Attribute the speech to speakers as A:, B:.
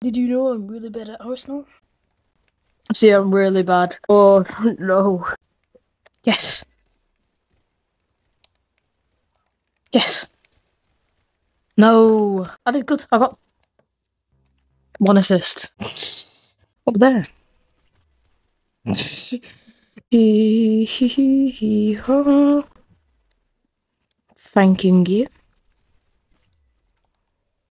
A: Did you know I'm really bad at Arsenal?
B: See, I'm really bad. Oh, no. Yes. Yes. No. I did good. I got 1 assist. Up there. Thanking you.